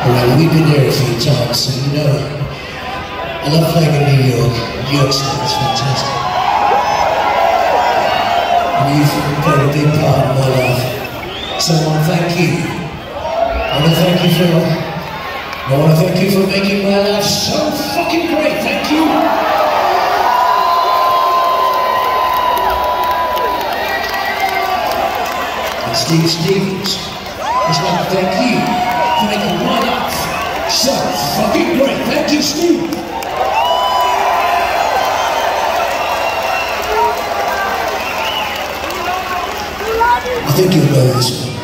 Well, we've been here a few times, so you know, I love playing in New York. New York City is fantastic. And you've played a big part in my life. So I want to thank you. I want to thank you for making my life so fucking great. Thank you. And Steve Stevens, I just want to thank you for making my life so fucking great. Thank you, Steve. I think you'll know this one.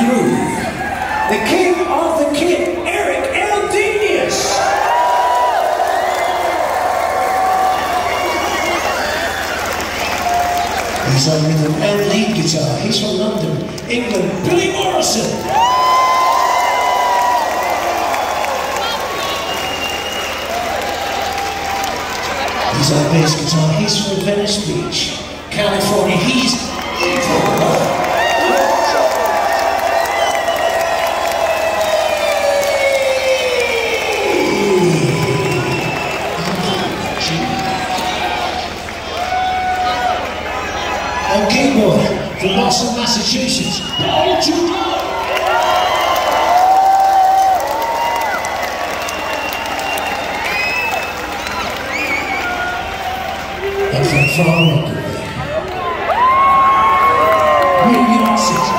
groove, the king of the kit, Eric Eldenius. He's on rhythm and lead guitar. He's from London, England, Billy Morrison. He's on bass guitar. He's from Venice Beach, California. He's evil. On keyboard, from Boston, Massachusetts, Paul Trudeau. And from Far Rockaway, New York City.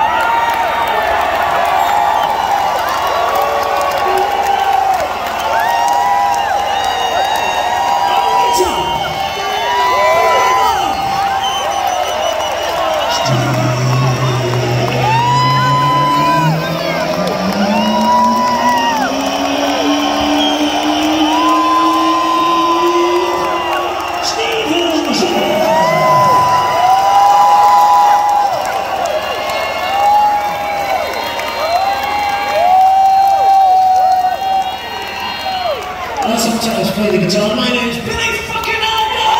I sometimes play the guitar. My name's Billy fucking Alder!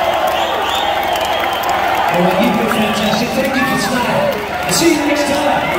Alright, you've been fantastic. Thank you for tonight. I'll see you next time.